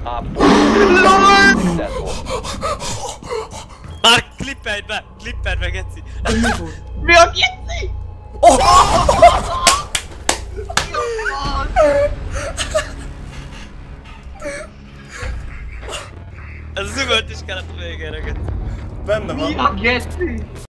Már klippelj be! Klippeld meg, Geci! Mi a Geci? Ez az üvölt is kellett a végére, Geci. Benne van. Mi a Geci?